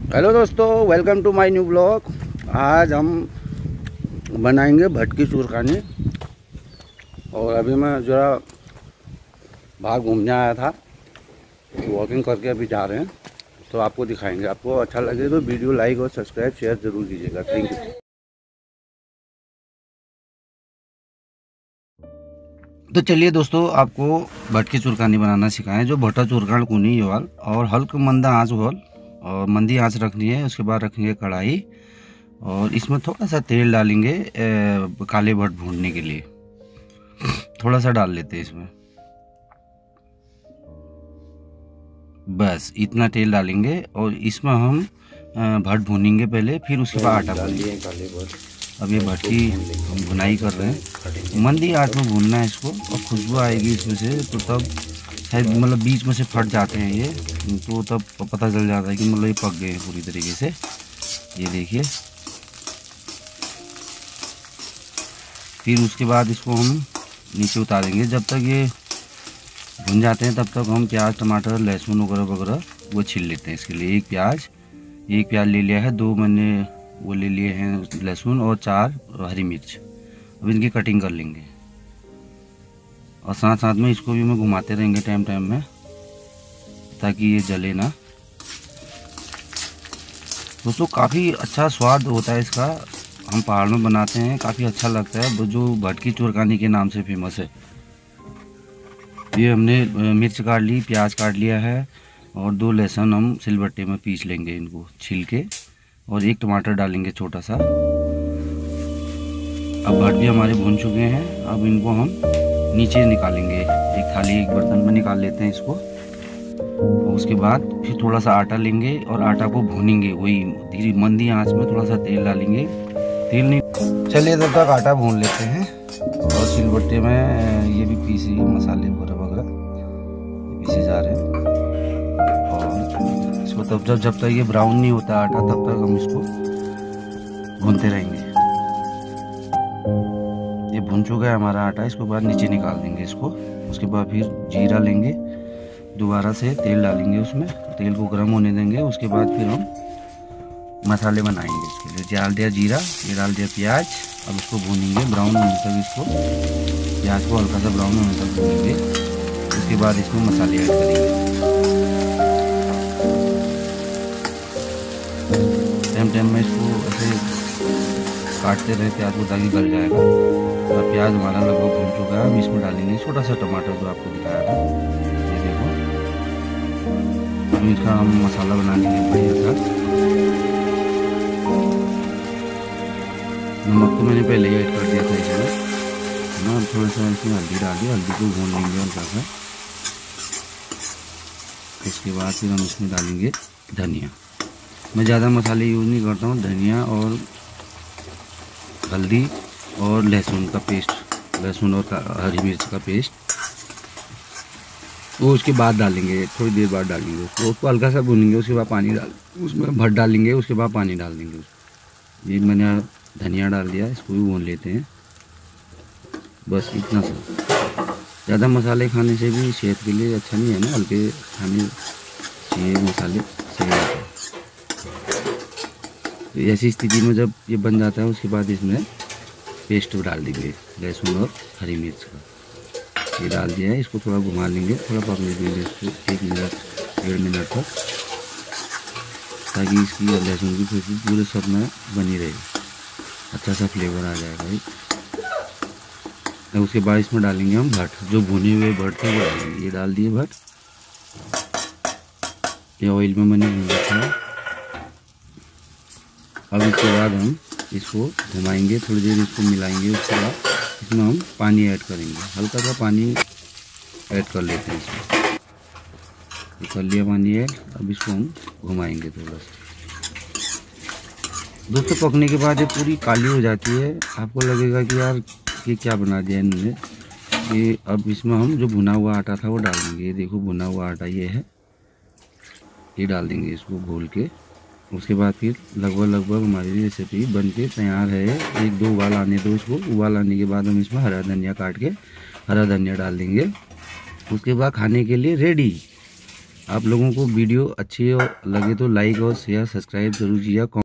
Hello दोस्तों, welcome to my new blog. आज हम बनाएंगे भटकी चूरकानी। और अभी मैं ज़रा बाहर घूमने आया था, वॉकिंग करके अभी जा रहे हैं, तो आपको दिखाएंगे। आपको अच्छा लगे तो वीडियो लाइक और सब्सक्राइब शेयर ज़रूर कीजिएगा। Thank you. तो चलिए दोस्तों, आपको भटकी चूरकानी बनाना सिखाएं। जो भट्टा चूरकान कुनी ये वाल और हल्क मंदा आँच वाल और मंदी आँच रखनी है। उसके बाद रखेंगे कढ़ाई और इसमें थोड़ा सा तेल डालेंगे काले भट भूनने के लिए। थोड़ा सा डाल लेते हैं इसमें, बस इतना तेल डालेंगे। और इसमें हम भट भूनेंगे पहले, फिर उसके बाद आटा डालेंगे काले भट। अब ये भट्टी हम भुनाई कर रहे हैं, मंदी आँच में भूनना है इसको। और खुशबू आएगी इसमें से, तो तब शायद मतलब बीच में से फट जाते हैं ये, तो तब पता चल जाता है कि मतलब ये पक गए हैं पूरी तरीके से। ये देखिए, फिर उसके बाद इसको हम नीचे उतारेंगे। जब तक ये भुन जाते हैं तब तक हम प्याज टमाटर लहसुन वगैरह वगैरह वो छील लेते हैं। इसके लिए एक प्याज ले लिया है, 2 मैंने वो ले लिए हैं लहसुन, और 4 हरी मिर्च। अब इनकी कटिंग कर लेंगे और साथ साथ में इसको भी मैं घुमाते रहेंगे टाइम में, ताकि ये जले ना। दोस्तों काफ़ी अच्छा स्वाद होता है इसका, हम पहाड़ में बनाते हैं, काफ़ी अच्छा लगता है। जो भटकी चूरकानी के नाम से फेमस है। ये हमने मिर्च काट ली, प्याज काट लिया है, और 2 लहसुन हम सिलबट्टे में पीस लेंगे इनको छील के, और 1 टमाटर डालेंगे छोटा सा। अब भट भी हमारे भून चुके हैं। अब इनको हम नीचे निकालेंगे, एक बर्तन में निकाल लेते हैं इसको। और उसके बाद फिर थोड़ा सा आटा लेंगे और आटा को भूनेंगे, वही धीरे मंदी आंच में। थोड़ा सा तेल डालेंगे, तेल नहीं, चलिए तब तक आटा भून लेते हैं। और सिलबट्टे में ये भी पीसे मसाले वगैरह पीसे जा रहे हैं। और इसको तब जब तक ये ब्राउन नहीं होता आटा, तब तक हम इसको भूनते रहेंगे। ये भुन चुका है हमारा आटा, इसके बाद नीचे निकाल देंगे इसको। उसके बाद फिर जीरा लेंगे, दोबारा से तेल डालेंगे उसमें, तेल को गर्म होने देंगे। उसके बाद फिर हम मसाले बनाएंगे। इसके लिए डाल दिया जीरा, ये डाल दिया प्याज। अब इसको भूनेंगे ब्राउन होने तक, इसको प्याज को हल्का सा ब्राउन होने तक भूनेंगे। उसके बाद इसमें मसाले ऐड करेंगे। टाइम में इसको ऐसे काटते रहे प्याज को, ताकि गल जाएगा। और प्याज हमारा लगभग भून चुका है। अब इसमें डालेंगे छोटा सा टमाटर जो आपको दिखाया था, ये देखो। अब इसका हम मसाला बना लेंगे बढ़िया सा। नमक तो मैंने पहले ही ऐड कर दिया था इसमें ना। थोड़ा सा इसमें हल्दी डाल दी, हल्दी को भून लेंगे हल्का सा। इसके बाद फिर हम इसमें डालेंगे धनिया। मैं ज़्यादा मसाले यूज़ नहीं करता हूँ, धनिया और हल्दी और लहसुन का पेस्ट, लहसुन और हरी मिर्च का पेस्ट, वो उसके बाद डालेंगे, थोड़ी देर बाद डालेंगे उसको हल्का सा भूनेंगे। उसके बाद पानी डाल, उसमें भट डालेंगे, उसके बाद पानी डाल देंगे। ये मैंने धनिया डाल दिया, इसको भी भून लेते हैं। बस इतना सा। ज़्यादा मसाले खाने से भी सेहत के लिए अच्छा नहीं है ना, हल्के खाने चाहिए मसाले, सही रहता है। तो ऐसी स्थिति में जब ये बन जाता है, उसके बाद इसमें पेस्ट डाल देंगे लहसुन और हरी मिर्च का। ये डाल दिया है, इसको थोड़ा घुमा लेंगे, थोड़ा पकने देंगे इसको 1 मिनट 1.5 मिनट तक, ताकि इसकी लहसुन की खुशबू पूरे सब में बनी रहेगी, अच्छा सा फ्लेवर आ जाएगा। उसके बाद इसमें डालेंगे हम भट, जो भुने हुए भट थे वो डालेंगे। ये डाल दिए भट, ये ऑयल में मैंने भून रखा है। अब इसके बाद हम इसको घुमाएंगे, थोड़ी देर इसको मिलाएंगे। उसके बाद इसमें हम पानी ऐड करेंगे, हल्का सा पानी ऐड कर लेते हैं इसमें। कर लिया पानी ऐड। अब इसको हम घुमाएंगे थोड़ा सा। दोस्तों पकने के बाद ये पूरी काली हो जाती है, आपको लगेगा कि यार ये क्या बना दिया इन्होंने। ये अब इसमें हम जो भुना हुआ आटा था वो डाल देंगे। ये देखो भुना हुआ आटा ये है, ये डाल देंगे इसको घोल के। उसके बाद फिर लगभग हमारी रेसिपी बन के तैयार है। 1-2 उबाल आने दो इसको। उबाल आने के बाद हम इसमें हरा धनिया काट के हरा धनिया डाल देंगे। उसके बाद खाने के लिए रेडी। आप लोगों को वीडियो अच्छी लगे तो लाइक और शेयर सब्सक्राइब जरूर कीजिएगा।